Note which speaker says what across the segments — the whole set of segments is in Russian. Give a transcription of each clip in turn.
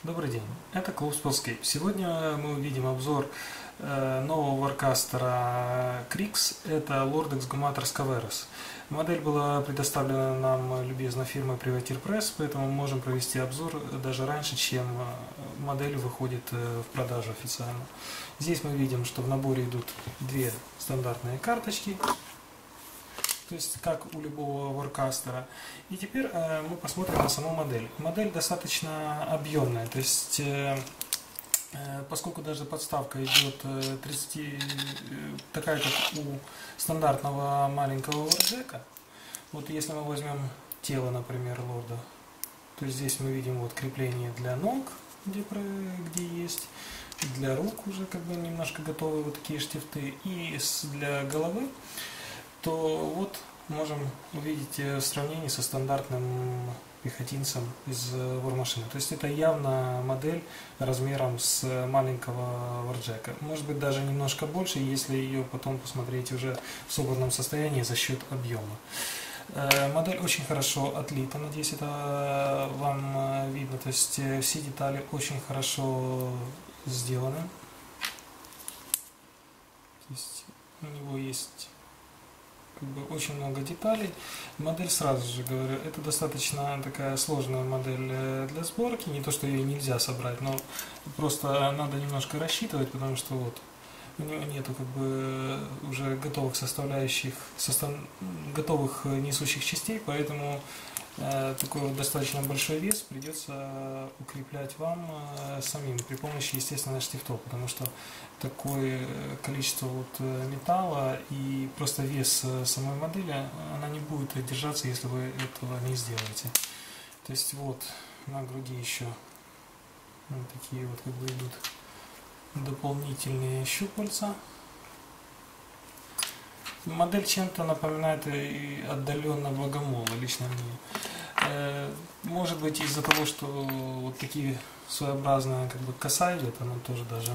Speaker 1: Добрый день, это Клуб Spellscape. Сегодня мы увидим обзор нового варкастера Krix, это Lord Exhumator Scaverus. Модель была предоставлена нам любезно фирмой Privateer Press, поэтому мы можем провести обзор даже раньше, чем модель выходит в продажу официально. Здесь мы видим, что в наборе идут две стандартные карточки, то есть как у любого варкастера. И теперь мы посмотрим на саму модель. Модель достаточно объемная, то есть поскольку даже подставка идет 30, такая как у стандартного маленького варджека. Вот если мы возьмем тело, например, лорда, то здесь мы видим вот крепление для ног, где есть, для рук уже как бы немножко готовы вот такие штифты, и для головы, то вот можем увидеть в сравнении со стандартным пехотинцем из вармашины. То есть это явно модель размером с маленького варджека. Может быть даже немножко больше, если ее потом посмотреть уже в собранном состоянии за счет объема. Модель очень хорошо отлита, надеюсь, это вам видно. То есть все детали очень хорошо сделаны. То есть у него есть очень много деталей. Модель, сразу же говорю, это достаточно такая сложная модель для сборки. Не то, что ее нельзя собрать, но просто надо немножко рассчитывать, потому что вот у него нету как бы уже готовых составляющих, готовых несущих частей, поэтому такой вот достаточно большой вес придется укреплять вам самим при помощи, естественно, штифтов, потому что такое количество вот металла и просто вес самой модели, она не будет держаться, если вы этого не сделаете. То есть вот на груди еще вот такие вот как бы идут дополнительные щупальца. Модель чем-то напоминает и отдаленно богомола, лично мне. Может быть из-за того, что вот такие своеобразные как бы коса идет, она тоже даже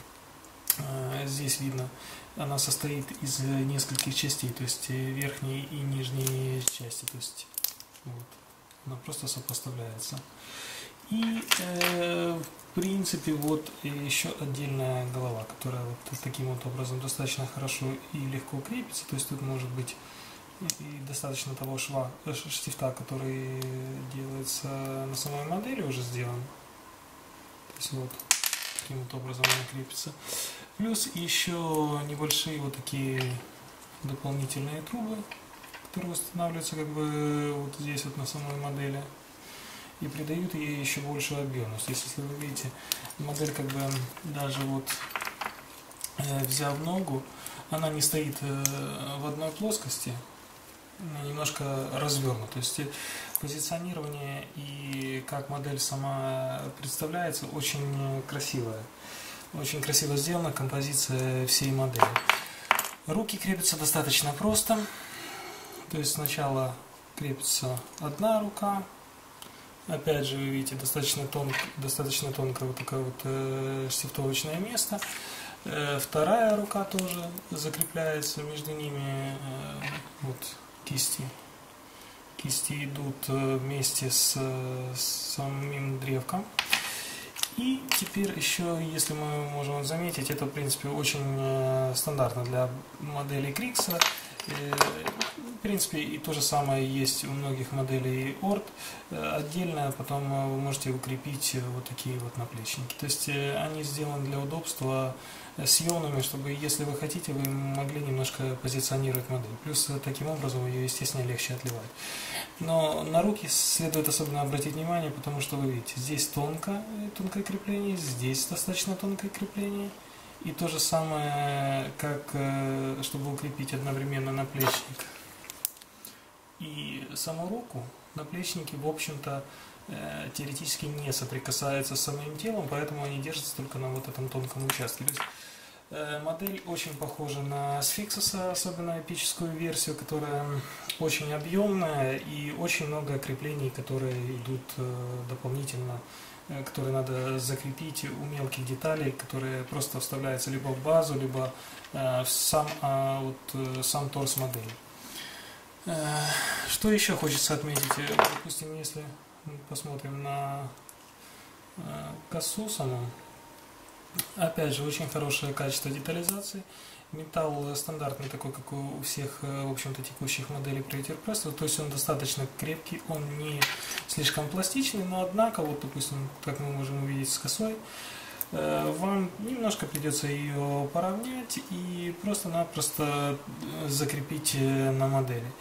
Speaker 1: здесь видно, она состоит из нескольких частей, то есть верхней и нижней части, то есть вот, она просто сопоставляется. И в принципе вот еще отдельная голова, которая вот таким вот образом достаточно хорошо и легко крепится, то есть тут может быть и достаточно того штифта, который делается на самой модели, уже сделан. То есть вот таким вот образом она крепится. Плюс еще небольшие вот такие дополнительные трубы, которые устанавливаются как бы вот здесь вот на самой модели и придают ей еще большую объемность. Если вы видите, модель как бы даже вот взяв ногу, она не стоит в одной плоскости, она немножко развернута. То есть позиционирование и как модель сама представляется очень красивая. Очень красиво сделана композиция всей модели. Руки крепятся достаточно просто. То есть сначала крепится одна рука. Опять же, вы видите, достаточно тонкое вот такое вот штифтовочное место. Вторая рука тоже закрепляется, между ними вот кисти. Кисти идут вместе с самим древком. И теперь еще, если мы можем заметить, это в принципе очень стандартно для моделей Крикса. В принципе, и то же самое есть у многих моделей Ord. Отдельно потом вы можете укрепить вот такие вот наплечники. То есть они сделаны для удобства съемными, чтобы, если вы хотите, вы могли немножко позиционировать модель. Плюс таким образом ее, естественно, легче отливать. Но на руки следует особенно обратить внимание, потому что вы видите, здесь тонкое крепление, здесь достаточно тонкое крепление. И то же самое, как чтобы укрепить одновременно наплечник и саму руку, наплечники, в общем-то, теоретически не соприкасаются с самим телом, поэтому они держатся только на вот этом тонком участке. То есть, модель очень похожа на Sphinxus, особенно эпическую версию, которая очень объемная и очень много креплений, которые идут дополнительно, которые надо закрепить у мелких деталей, которые просто вставляются либо в базу, либо в сам торс модели. Что еще хочется отметить? Допустим, если мы посмотрим на косу саму. Опять же, очень хорошее качество детализации. Металл стандартный, такой, как у всех, в общем-то, текущих моделей Predator Press. То есть он достаточно крепкий, он не слишком пластичный, но однако, вот, допустим, как мы можем увидеть с косой, вам немножко придется ее поравнять и просто-напросто закрепить на модели.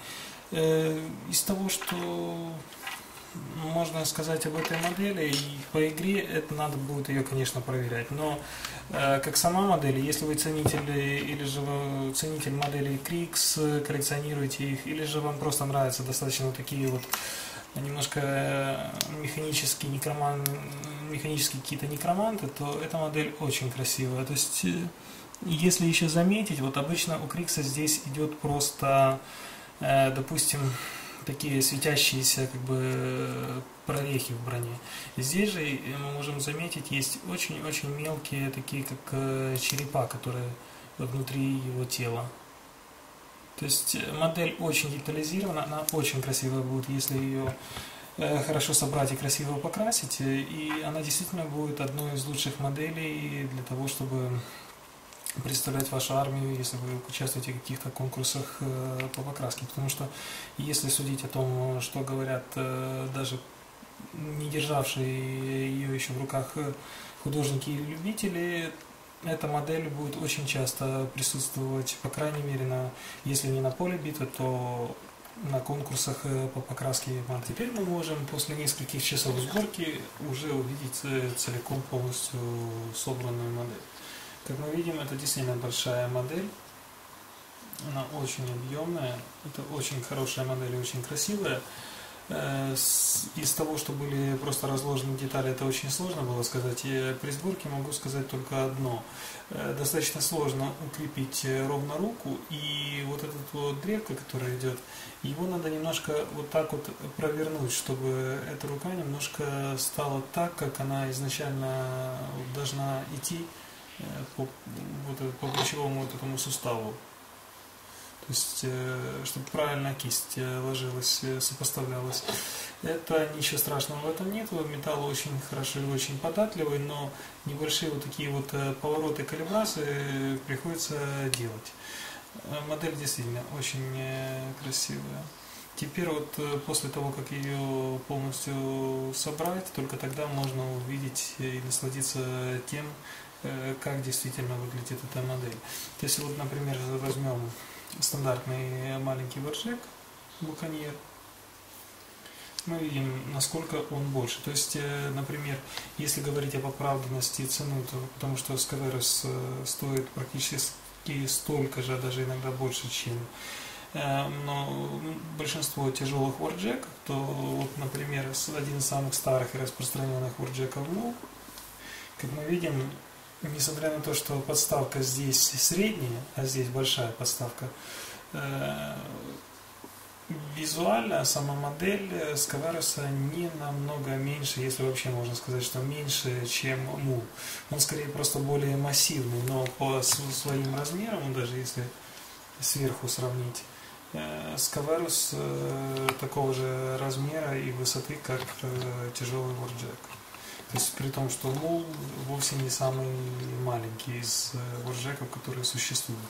Speaker 1: Из того, что можно сказать об этой модели, и по игре это надо будет ее, конечно, проверять. Но как сама модель, если вы ценитель или же вы ценитель моделей Kriegs, коллекционируете их, или же вам просто нравятся достаточно вот такие вот немножко механические какие-то некроманты, то эта модель очень красивая. То есть, если еще заметить, вот обычно у Крикса здесь идет просто, допустим, такие светящиеся как бы прорехи в броне. Здесь же мы можем заметить, есть очень-очень мелкие, такие как черепа, которые внутри его тела. То есть модель очень детализирована, она очень красивая будет, если ее хорошо собрать и красиво покрасить. И она действительно будет одной из лучших моделей для того, чтобы представлять вашу армию, если вы участвуете в каких-то конкурсах по покраске. Потому что если судить о том, что говорят даже не державшие ее еще в руках художники и любители, эта модель будет очень часто присутствовать, по крайней мере, если не на поле битвы, то на конкурсах по покраске. Теперь мы можем после нескольких часов сборки уже увидеть целиком полностью собранную модель. Как мы видим, это действительно большая модель, она очень объемная, это очень хорошая модель и очень красивая. Из того, что были просто разложены детали, это очень сложно было сказать. И при сборке могу сказать только одно. Достаточно сложно укрепить ровно руку, и вот этот вот древко, которое идет, его надо немножко вот так вот провернуть, чтобы эта рука немножко стала так, как она изначально должна идти по плечевому вот этому суставу. То есть, чтобы правильно кисть ложилась, сопоставлялась. Это ничего страшного в этом нет, металл очень хороший, очень податливый, но небольшие вот такие вот повороты, калибрации приходится делать. Модель действительно очень красивая. Теперь вот после того, как ее полностью собрать, только тогда можно увидеть и насладиться тем, как действительно выглядит эта модель. То есть вот, например, возьмем стандартный маленький Warjack Buccaneer, мы видим, насколько он больше. То есть, например, если говорить об оправданности цены, то потому что Scaverus стоит практически столько же, даже иногда больше, чем но большинство тяжелых Warjack, то вот, например, один из самых старых и распространенных Warjack Mul, как мы видим, несмотря на то, что подставка здесь средняя, а здесь большая подставка, визуально сама модель Scaverus не намного меньше, если вообще можно сказать, что меньше, чем Mul. Он скорее просто более массивный, но по своим размерам, даже если сверху сравнить, Scaverus такого же размера и высоты, как тяжелый Warjack. То есть при том, что Mul вовсе не самый маленький из Warjack'ов, которые существуют.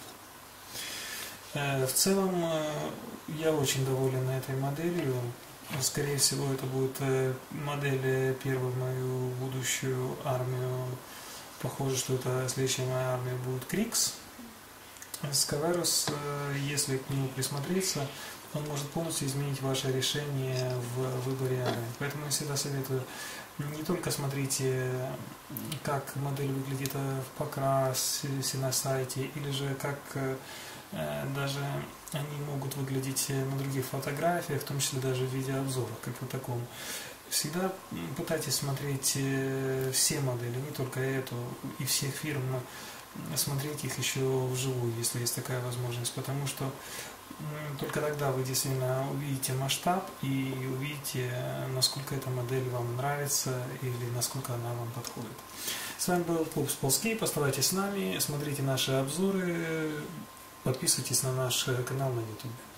Speaker 1: В целом я очень доволен этой моделью. Скорее всего, это будет модель первой в мою будущую армию. Похоже, что это следующая моя армия будет Kriegs. Scaverus, если к нему присмотреться, он может полностью изменить ваше решение в выборе армии. Поэтому я всегда советую не только смотрите, как модель выглядит в покрасе на сайте, или же как даже они могут выглядеть на других фотографиях, в том числе даже в видеообзорах, как в таком. Всегда пытайтесь смотреть все модели, не только эту, и всех фирм, смотреть их еще вживую, если есть такая возможность, потому что только тогда вы действительно увидите масштаб и увидите, насколько эта модель вам нравится или насколько она вам подходит. С вами был Пупс Полскейп, оставайтесь с нами, смотрите наши обзоры, подписывайтесь на наш канал на YouTube.